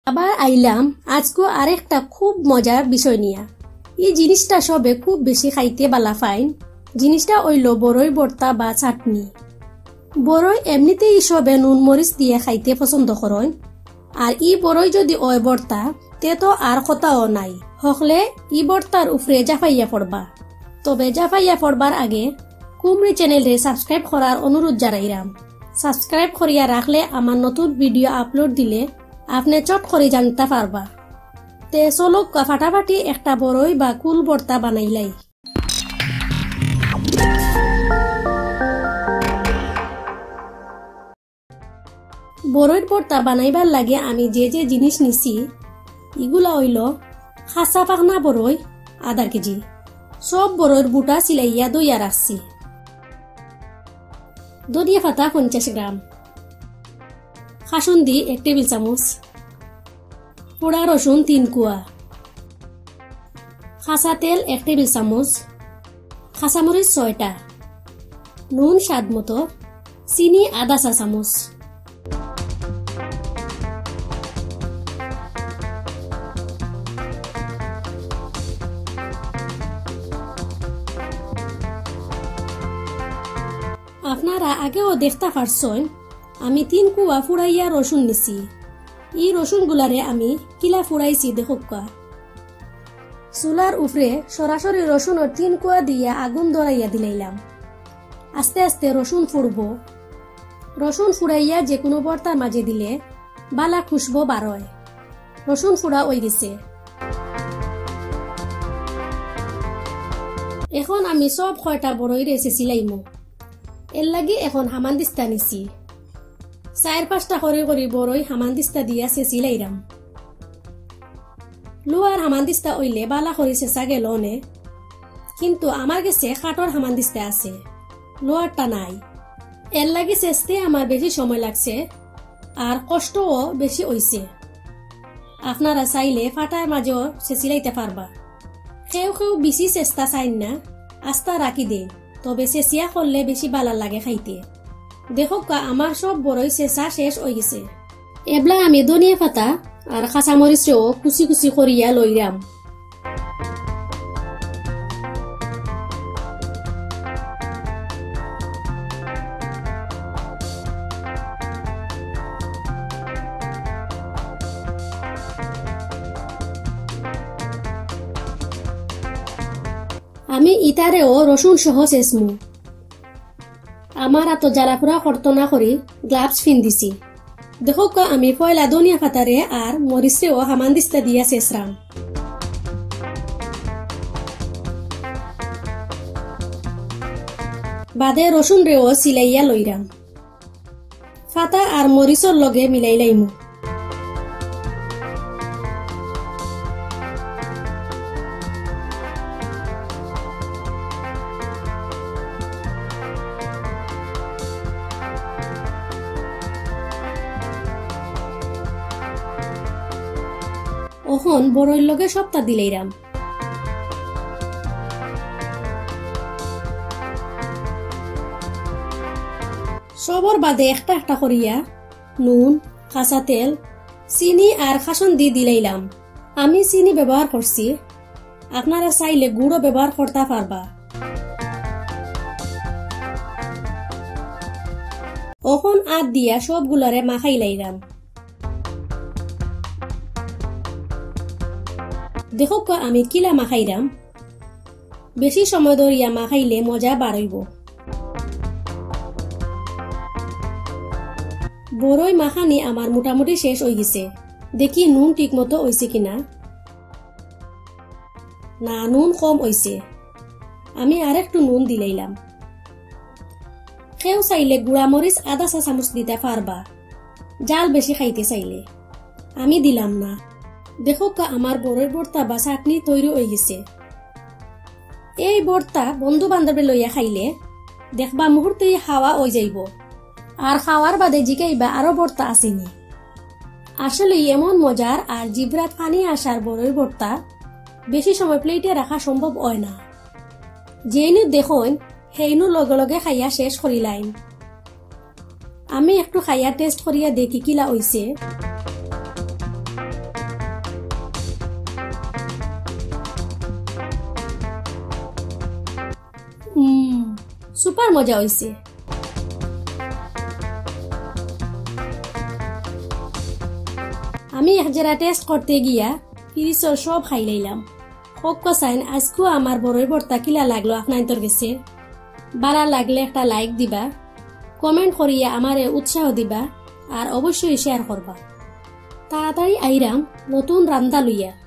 আবার আইলাম আজকে আরেকটা খুব মজার বিষয় নিয়া। এই জিনিসটা সবে খুব বেশি খাইতে বালা ফাইন। জিনিসটা হইল বড়ই ভর্তা বা চাটনি। বড়ই এমনিতেই সবে নুন মরিচ দিয়ে খাইতে পছন্দ করেন, আর ই বড়ই যদি ওই ভর্তা তে তো আর কথাও নাই। হকলে ই ভর্তার উপরে জাফাইয়া পড়বা। তবে জাফাইয়া পড়বার আগে কুমড়ি চ্যানেলে সাবস্ক্রাইব করার অনুরোধ জানাইলাম। সাবস্ক্রাইব করিয়া রাখলে আমার নতুন ভিডিও আপলোড দিলে আপনি চট করে জানতে পারবা। তে চলো ফাটাফাটি একটা বড়ই বা কুল ভর্তা বানাইলাই। বড়ইর ভর্তা বানাইবার লাগে আমি যে যে জিনিস নিছি এগুলা হইল খাসা পাকনা বড়ই আধা কেজি, সব বড়ইর বুটা সিলাইয়া দইয়া রাখছি, ধনিয়া পাতা 50 গ্রাম, কাসুন্দি 1 টেবিল চামচ, পোড়া রসুন 3 কুয়া, খাসা তেল 1 টেবিল চামচ, কাঁচামরিচ 6টা, নুন স্বাদ মতো, চিনি আধা চা চামচ। আপনারা আগেও দেখতে পারছেন আমি 3 কুয়া ফুড়াইয়া রসুন নিছি। এই রসুন গুলারে আমি কিলা ফুড়াইছি দেখুকা। চুলার উপরে সরাসরি রসুনের 3 কুয়া দিয়া আগুন ধরাইয়া দিলাইলাম। আস্তে আস্তে রসুন ফুড়ব। রসুন ফুড়াইয়া যে কোনো ভর্তার মাঝে দিলে বালা খুশবো বারয়। রসুন ফুড়া হয়ে গেছে। এখন আমি সব কয়টা বড়ই রেসে সিলাইমু। এর লাগি এখন হামানদিস্তা নিছি। 4-5টা করে বড়ই হামানদিস্তা দিয়া চেঁচি লাইরাম। লোহার হামানদিস্তা হইলে বালা করে চেঁচা গেল নে, কিন্তু আমার কাছে কাঠর হামানদিস্তা আছে, লোহারটা নাই। এর লাগি চেঁচতে আমার বেশি সময় লাগছে আর কষ্টও বেশি হইছে। আপনারা চাইলে ফাটার মাঝেও চেঁচি লাইতে পারবা। কেউ কেউ বেশি চেষ্টা চাইন না, আস্থা রাখি দেন, তবে চেঁচিয়া করলে বেশি বালা লাগে খাইতে। দেখো আমার সব বড়ই চেঁচা শেষ হয়ে গেছে। এবলা আমি ধনিয়া পাতা আর কাঁচামরিচও কুচি কুচি করিয়া লইরাম। আমি ইতারেও রসুন সহ চেঁচমু। আমার এত জ্বালাপুরা করতো না করি গ্লাভস দিছি। দেখো আমি পয়লা ধনিয়া পাতারে আর মরিচেও হামানদিস্তা দিয়া চেঁচরাম। বাদে রসুন রেও সিলাইয়া লইরাম। পাতা আর মরিচর লগে মিলাই লাইমু। ওখন বড়ইর লগে সপ্তাহ দিলাইরাম। সবর বাদে একটা একটা করিয়া নুন, কাঁচা তেল, চিনি আর কাসুন্দি দিলাইলাম। আমি চিনি ব্যবহার করছি, আপনারা চাইলে গুড়ও ব্যবহার করতে পারবা। ওখন আদ দিয়া সবগুলারে মাখাই লাইলাম। দেখো আমি কিলা মাখাইরাম। বেশি সময় ধরিয়া মাখাইলে মজা বাড়ইব। বড়ই মাখানি আমার মোটামুটি শেষ হয়ে গেছে। দেখি নুন ঠিক মতো হয়েছে কিনা। না, নুন কম হয়েছে। আমি আর একটু নুন দিলাইলাম। কেউ চাইলে গুড়া মরিচ আধা চা চামচ দিতে পারবা, জাল বেশি খাইতে চাইলে। আমি দিলাম না। দেখো আমার বড়ইর ভর্তা বা চাটনি তৈরি হয়ে গেছে। এই ভর্তা বন্ধু বান্ধবে লইয়া খাইলে দেখবা মুহূর্তে খাওয়া হয়ে যাইব। আর খাওয়ার বাদে জিগাইবা আরো ভর্তা আসেনি। আসলে এমন মজার আর জিব্রাত পানি আসার বড়ইর ভর্তা বেশি সময় প্লেটে রাখা সম্ভব হয় না। যেইনু দেখুন সেইনু লগে লগে খাইয়া শেষ করিলাইন। আমি একটু খাইয়া টেস্ট করিয়া দেখি কিলা হইছে। সুপার মজা হইছে। আমি একজেরা টেস্ট করতে গিয়া ফ্রিজর সব খাই লাইলাম। হোক কসাইন আজকেও আমার বড়ই ভর্তা কিলা লাগলো আপনার গেছে। ভালো লাগলে একটা লাইক দিবা, কমেন্ট করিয়া আমারে উৎসাহ দিবা আর অবশ্যই শেয়ার করবা। তাড়াতাড়ি আইরাম নতুন রান্দা লইয়া।